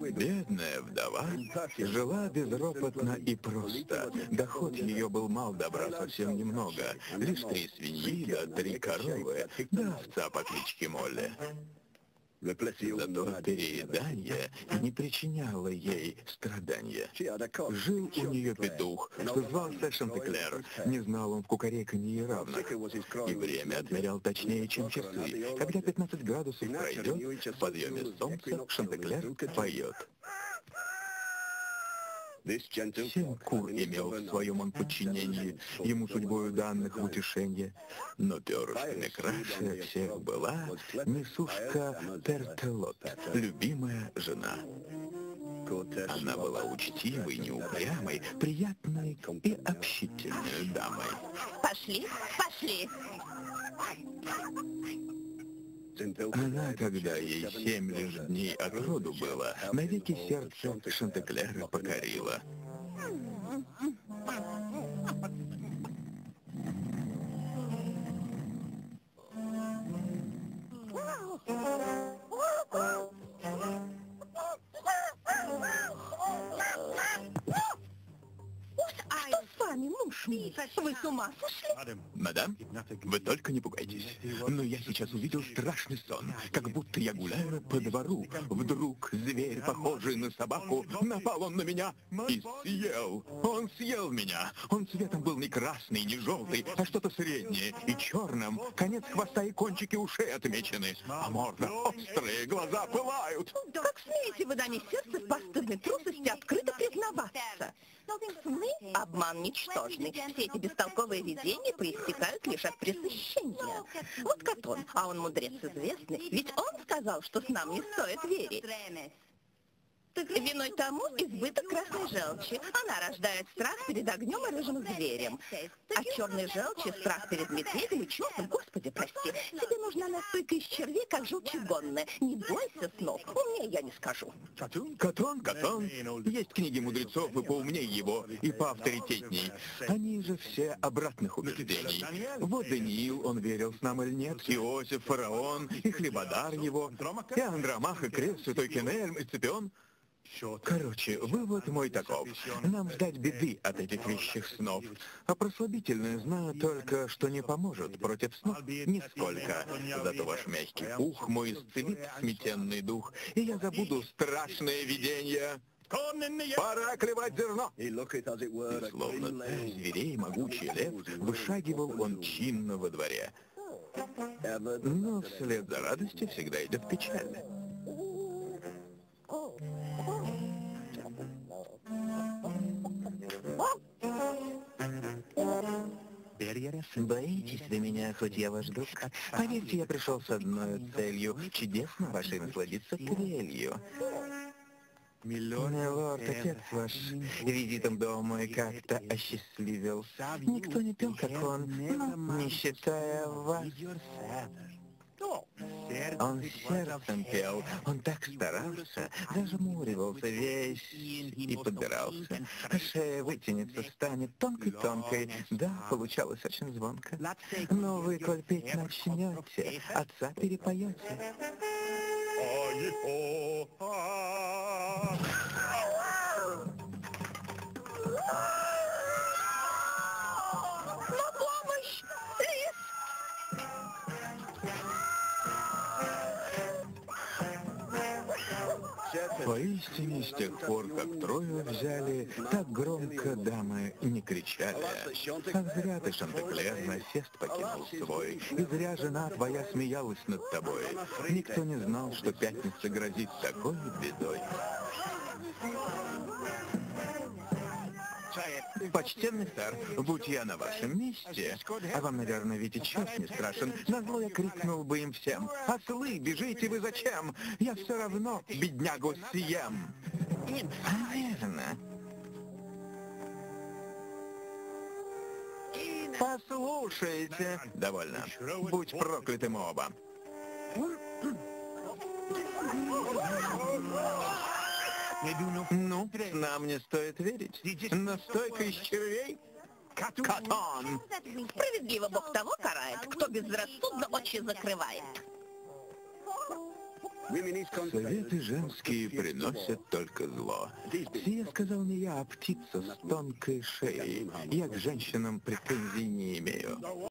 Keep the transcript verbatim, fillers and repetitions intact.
Бедная вдова жила безропотно и просто. Доход ее был мал, добра совсем немного. Лишь три свиньи, да три коровы, да овца по кличке Молли. Зато переедание не причиняло ей страдания. Жил у нее петух, что звался Шантеклер. Не знал он в кукареканье равных. И время отмерял точнее, чем часы. Когда пятнадцать градусов пройдет, в подъеме солнца Шантеклер поет. Семь кур имел в своем он подчинении, ему судьбою данных в утешение. Но перышками краше всех была несушка Пертелот, любимая жена. Она была учтивой, неупрямой, приятной и общительной дамой. Пошли, пошли. Она, когда ей семь лишь дней от роду было, навеки сердце Шантеклера покорила. Что с вами, муж мой? Вы с ума сошли? Мадам, вы только не пугайтесь. Но я сейчас увидел страшный сон, как будто я гуляю по двору. Вдруг зверь, похожий на собаку, напал он на меня и съел. Он съел меня. Он цветом был не красный, не желтый, а что-то среднее и черным. Конец хвоста и кончики ушей отмечены. А морда острые, глаза пылают. Как смеете вы, даме сердца, в постыдной трусости открыто признаваться? Сны — обман ничтожный. Все эти бестолковые видения проистекают лишь от пресыщения. Вот Катон, а он мудрец известный, ведь он сказал, что с нам не стоит верить. Виной тому избыток красной желчи. Она рождает страх перед огнем и рыжим зверем. А черной желчи страх перед медведем и чертом. Господи, прости. Тебе нужна настойка из червей, как желчегонная. Не бойся снов. Умнее я не скажу. Катон, Катон, Катон. Есть книги мудрецов и поумнее его, и поавторитетней. Они же все обратных убеждений. Вот Даниил, он верил с нам или нет, Иосиф, фараон, и хлебодар его, и Андромах, и Крес, святой Кинельм, и Цепион. Короче, вывод мой таков. Нам ждать беды от этих вещих снов. А прослабительное знаю только, что не поможет против снов нисколько. Зато ваш мягкий пух мой исцелит сметенный дух, и я забуду страшное видение. Пора клевать зерно! И словно царь зверей, могучий лев, вышагивал он чинно во дворе. Но вслед за радостью всегда идет печаль. Боитесь вы меня, хоть я ваш друг? Поверьте, я пришел с одной целью — чудесно вашей насладиться трелью. Милорд, отец ваш визитом дома и как-то осчастливил. Никто не пел, как он, но не считая вас. Он сердцем пел, он так старался, зажмуривался весь и подбирался. А шея вытянется, станет тонкой-тонкой, да, получалось очень звонко. Но вы, коль петь начнете, отца перепоете. На помощь! Лис! Поистине, с тех пор, как Трою взяли, так громко дамы не кричали. Ах, зря ты, Шантеклер, насест покинул свой, и зря жена твоя смеялась над тобой. Никто не знал, что пятница грозит такой бедой. Почтенный сэр, будь я на вашем месте, а вам, наверное, ведь и час не страшен, назло я крикнул бы им всем: «Ослы, бежите вы зачем? Я все равно беднягу съем!» А верно. Послушайте. Довольно. Будь прокляты мы оба. Ну, нам не стоит верить. Настойка из червей? Катон! Справедливо Бог того карает, кто безрассудно очи закрывает. Советы женские приносят только зло. Сие сказал не я, а птица с тонкой шеей. Я к женщинам претензий не имею.